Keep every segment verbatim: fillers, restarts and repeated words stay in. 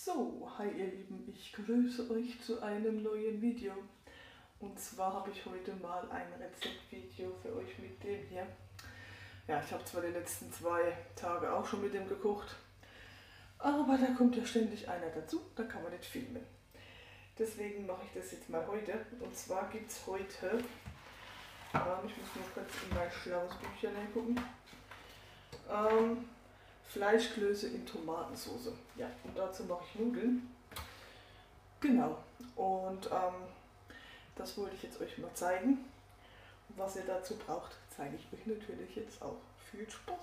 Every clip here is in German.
So, hi ihr Lieben, ich grüße euch zu einem neuen Video. Und zwar habe ich heute mal ein Rezeptvideo für euch mit dem hier. Ja, ich habe zwar die letzten zwei Tage auch schon mit dem gekocht, aber da kommt ja ständig einer dazu, da kann man nicht filmen. Deswegen mache ich das jetzt mal heute. Und zwar gibt es heute, ähm, ich muss nur kurz in mein schlaues Büchlein gucken, ähm, Fleischklöße in Tomatensauce. Ja, und dazu mache ich Nudeln. Genau. Und ähm, das wollte ich jetzt euch mal zeigen. Und was ihr dazu braucht, zeige ich euch natürlich jetzt auch. Viel Spaß!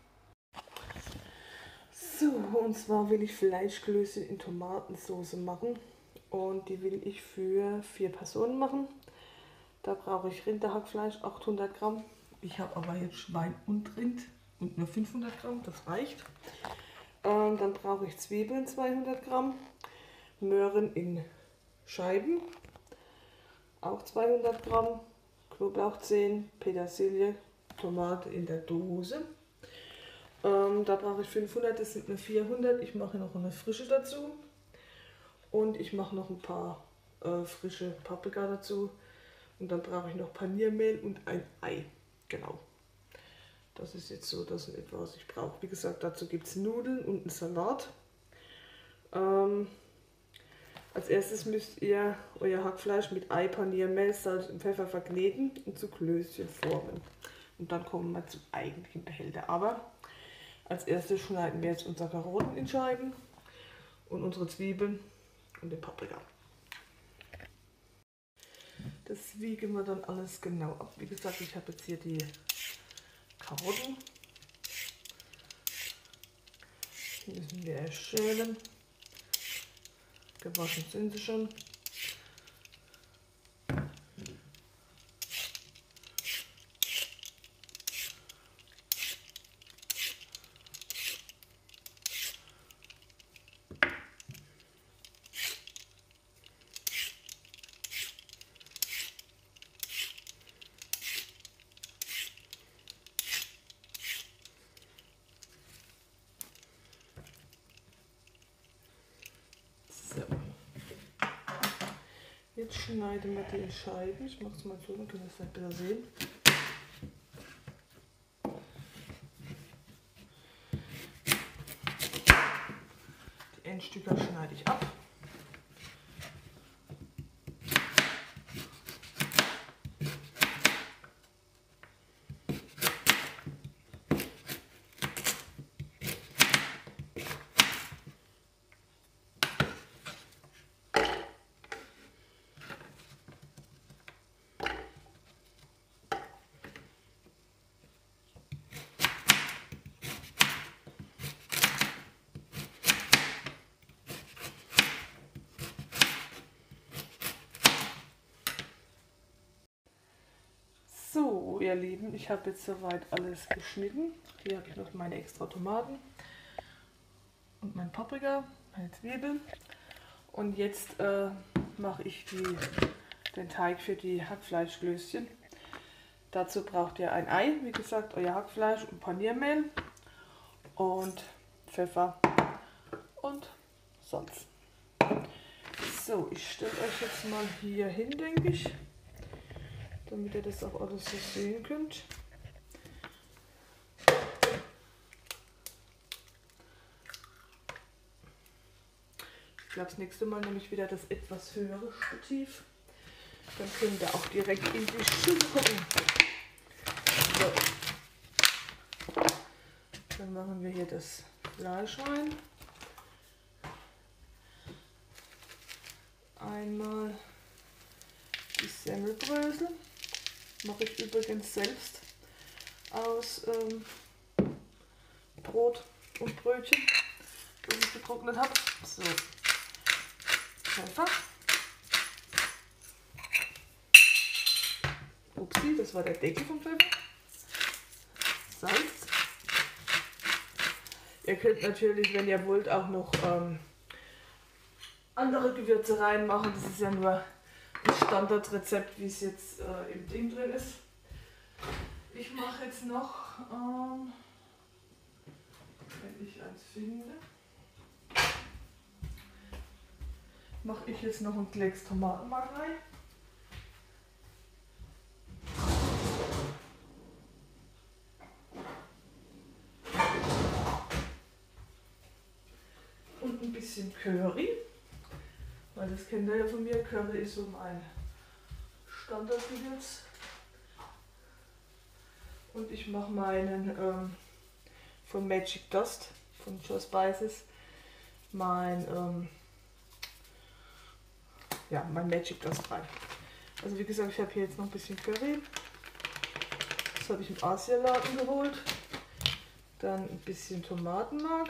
So, und zwar will ich Fleischklöße in Tomatensauce machen. Und die will ich für vier Personen machen. Da brauche ich Rinderhackfleisch, achthundert Gramm. Ich habe aber jetzt Schwein und Rind und nur fünfhundert Gramm, das reicht. Ähm, dann brauche ich Zwiebeln zweihundert Gramm, Möhren in Scheiben, auch zweihundert Gramm, Knoblauchzehen, Petersilie, Tomate in der Dose. Ähm, da brauche ich fünfhundert, das sind nur vierhundert. Ich mache noch eine frische dazu und ich mache noch ein paar äh, frische Paprika dazu. Und dann brauche ich noch Paniermehl und ein Ei. Genau. Das ist jetzt so das in etwa, was ich brauche. Wie gesagt, dazu gibt es Nudeln und einen Salat. Ähm, als erstes müsst ihr euer Hackfleisch mit Ei, Paniermehl, Salz und Pfeffer verkneten und zu Klößchen formen. Und dann kommen wir zum eigentlichen Behälter. Aber als erstes schneiden wir jetzt unsere Karotten in Scheiben und unsere Zwiebeln und den Paprika. Das wiegen wir dann alles genau ab. Wie gesagt, ich habe jetzt hier die Karotten. Die müssen wir erst schälen. Gewaschen sind sie schon. Jetzt schneiden wir die in Scheiben. Ich mache es mal so, dann können wir es nicht besser sehen. Die Endstücke schneide ich ab. So, ihr Lieben, ich habe jetzt soweit alles geschnitten. Hier habe ich noch meine extra Tomaten und mein Paprika, meine Zwiebeln. Und jetzt äh, mache ich die, den Teig für die Hackfleischklößchen. Dazu braucht ihr ein Ei, wie gesagt, euer Hackfleisch und Paniermehl und Pfeffer und Salz. So, ich stelle euch jetzt mal hier hin, denke ich, damit ihr das auch alles so sehen könnt. Ich glaube, das nächste Mal nehme ich wieder das etwas höhere Stativ. Dann könnt ihr auch direkt in die Schüssel gucken. So. Dann machen wir hier das Fleisch rein. Einmal die Semmelbrösel. Mache ich übrigens selbst aus ähm, Brot und Brötchen, das ich getrocknet habe. So. Pfeffer. Upsi, das war der Deckel vom Pfeffer. Salz. Ihr könnt natürlich, wenn ihr wollt, auch noch ähm, andere Gewürze reinmachen. Das ist ja nur das Standardrezept, wie es jetzt äh, im Ding drin ist. Ich mache jetzt noch, ähm, wenn ich eins finde, mache ich jetzt noch einen Klecks Tomatenmark rein. Und ein bisschen Curry, weil das kennt ihr ja von mir, Curry ist so mein Standardgewürz. Und ich mache meinen ähm, von Magic Dust, von Joe Spices, mein, ähm, ja, mein Magic Dust rein. Also wie gesagt, ich habe hier jetzt noch ein bisschen Curry. Das habe ich im Asialaden geholt. Dann ein bisschen Tomatenmark.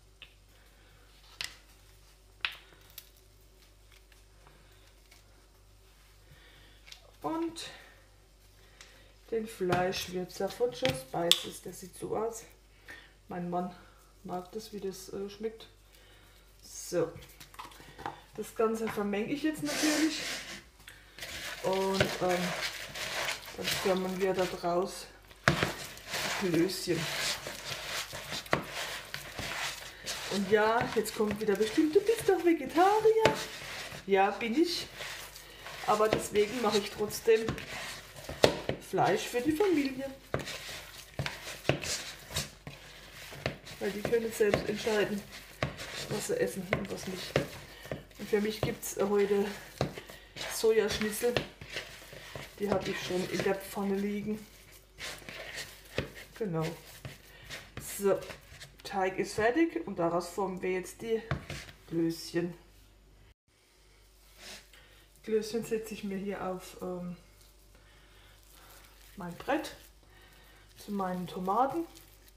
Und den Fleischwürzer von Joe Spices. Der sieht so aus. Mein Mann mag das, wie das äh, schmeckt. So. Das Ganze vermenge ich jetzt natürlich. Und ähm, dann formen wir da draus Klößchen. Und ja, jetzt kommt wieder bestimmt, du bist doch Vegetarier. Ja, bin ich. Aber deswegen mache ich trotzdem Fleisch für die Familie. Weil die können selbst entscheiden, was sie essen und was nicht. Und für mich gibt es heute Sojaschnitzel. Die habe ich schon in der Pfanne liegen. Genau. So, Teig ist fertig und daraus formen wir jetzt die Klößchen. Klößchen setze ich mir hier auf ähm, mein Brett zu meinen Tomaten.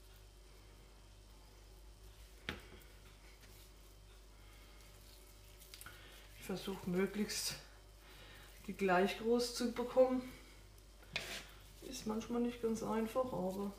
Ich versuche möglichst die gleich groß zu bekommen. Ist manchmal nicht ganz einfach, aber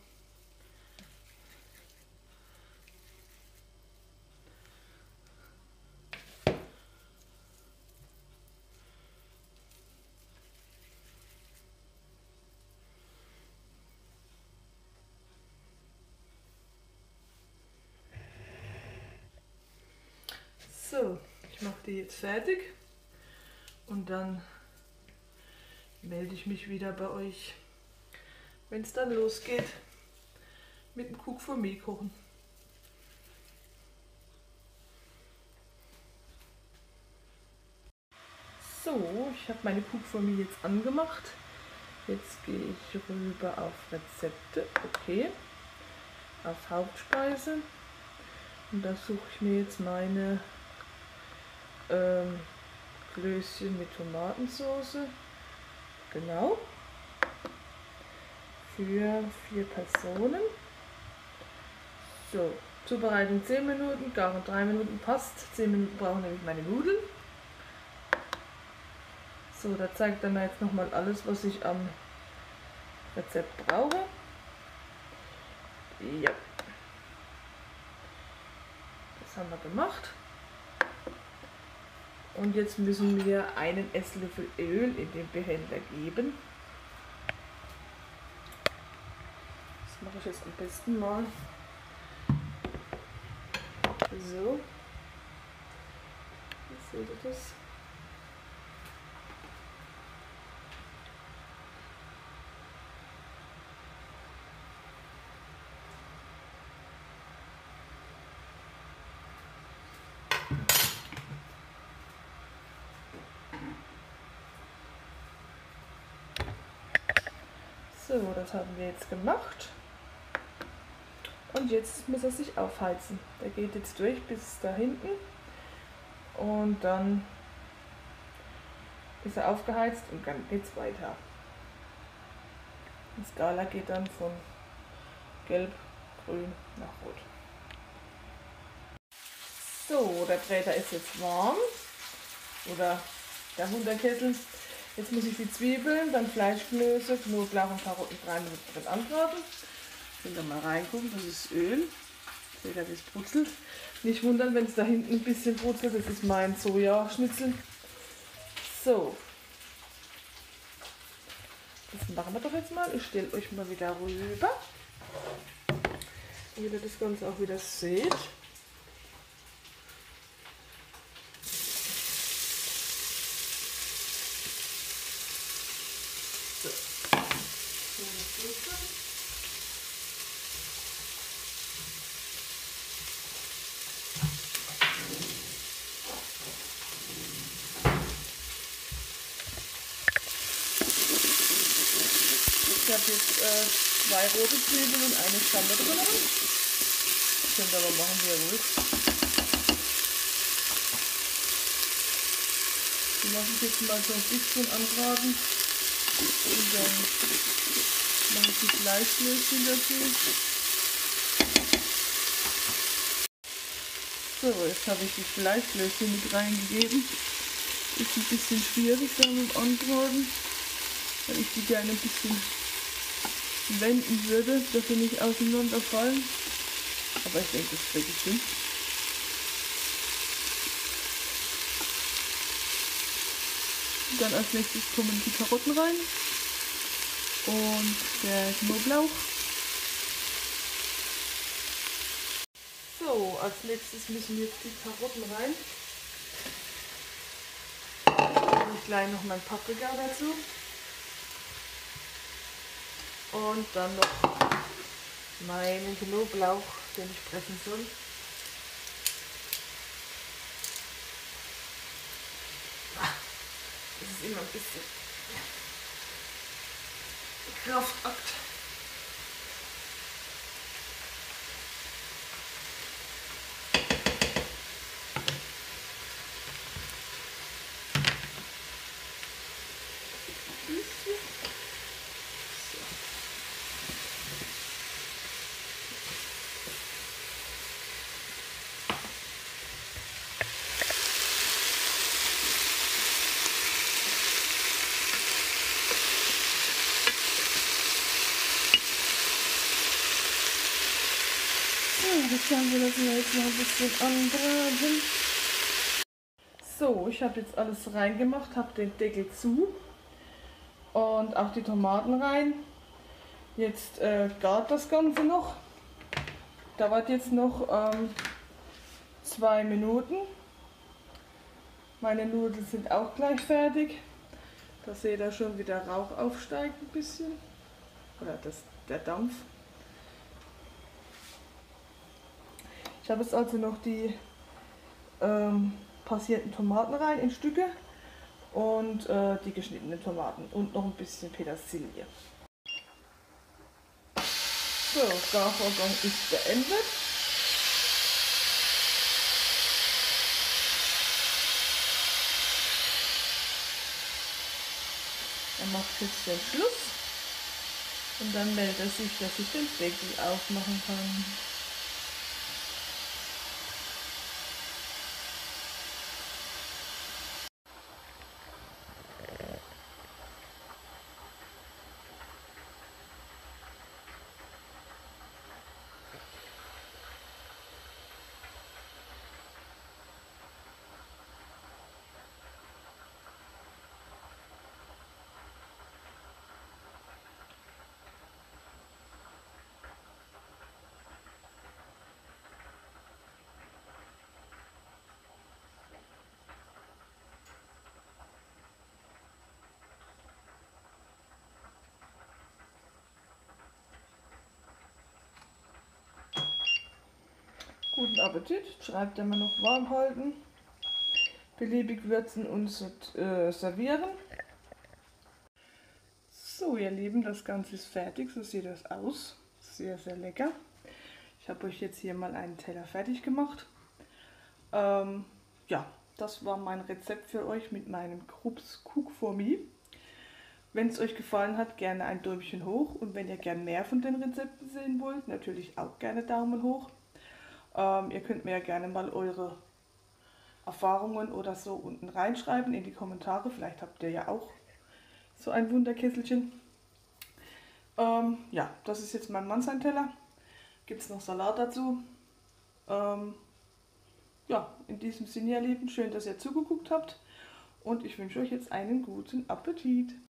so, ich mache die jetzt fertig und dann melde ich mich wieder bei euch, wenn es dann losgeht mit dem Cook for Me kochen. So, ich habe meine Cook for Me jetzt angemacht. Jetzt gehe ich rüber auf Rezepte, okay, auf Hauptspeise und da suche ich mir jetzt meine ähm, Klößchen mit Tomatensauce. Genau. Für vier Personen. So, zubereiten zehn Minuten, garen drei Minuten, passt. zehn Minuten brauchen nämlich meine Nudeln. So, da zeigt er mir jetzt nochmal alles, was ich am Rezept brauche. Ja. Das haben wir gemacht. Und jetzt müssen wir einen Esslöffel Öl in den Behälter geben. Das mache ich jetzt am besten mal. So. Jetzt seht ihr das. So, das haben wir jetzt gemacht. Und jetzt muss er sich aufheizen. Der geht jetzt durch bis da hinten. Und dann ist er aufgeheizt und dann geht es weiter. Die Skala geht dann von gelb, grün nach rot. So, der Bräter ist jetzt warm. Oder der Hunderkessel. Jetzt muss ich die Zwiebeln, dann Fleischklöße, Knoblauch und Karotten drei Minuten drin anbraten. Könnt ihr mal reingucken, das ist Öl. Seht ihr, wie es brutzelt. Nicht wundern, wenn es da hinten ein bisschen brutzelt, das ist mein Sojaschnitzel. So. Das machen wir doch jetzt mal. Ich stelle euch mal wieder rüber. Damit ihr das Ganze auch wieder seht. habe jetzt äh, zwei rote Zwiebeln und eine Schampe drin. Könnt ihr aber machen, wie ihr wollt. Die lasse ich jetzt mal so ein bisschen anbraten. Und dann mache ich die Fleischklößchen dazu. So, jetzt habe ich die Fleischklößchen mit reingegeben. Ist ein bisschen schwierig da mit dem Anbraten, weil ich die gerne ein bisschen wenden würde, dass sie nicht auseinanderfallen. Aber ich denke, das kriege ich hin. Dann als nächstes kommen die Karotten rein und der Knoblauch. So, als nächstes müssen jetzt die Karotten rein. Dann ich gleich noch mein Paprika dazu. Und dann noch meinen Knoblauch, den ich pressen soll. Das ist immer ein bisschen Kraftakt. Jetzt haben wir das jetzt noch ein bisschen anbraten. So, ich habe jetzt alles reingemacht, habe den Deckel zu und auch die Tomaten rein. Jetzt äh, gart das Ganze noch. Dauert jetzt noch ähm, zwei Minuten. Meine Nudeln sind auch gleich fertig. Da seht ihr schon, wie der Rauch aufsteigt ein bisschen. Oder das, der Dampf. Ich habe jetzt also noch die ähm, passierten Tomaten rein in Stücke und äh, die geschnittenen Tomaten und noch ein bisschen Petersilie. So, Garvorgang ist beendet. Er macht jetzt den Schluss und dann meldet er sich, dass ich den Deckel aufmachen kann. Guten Appetit, schreibt er mal noch warm halten, beliebig würzen und äh, servieren. So ihr Lieben, das Ganze ist fertig, so sieht das aus, sehr sehr lecker. Ich habe euch jetzt hier mal einen Teller fertig gemacht. Ähm, ja, das war mein Rezept für euch mit meinem Krups Cook for Me. Wenn es euch gefallen hat, gerne ein Däumchen hoch und wenn ihr gerne mehr von den Rezepten sehen wollt, natürlich auch gerne Daumen hoch. Ähm, ihr könnt mir ja gerne mal eure Erfahrungen oder so unten reinschreiben in die Kommentare. Vielleicht habt ihr ja auch so ein Wunderkesselchen. Ähm, ja, das ist jetzt mein Mannsheim-Teller. Gibt es noch Salat dazu. Ähm, ja, in diesem Sinne, ihr Lieben, schön, dass ihr zugeguckt habt. Und ich wünsche euch jetzt einen guten Appetit.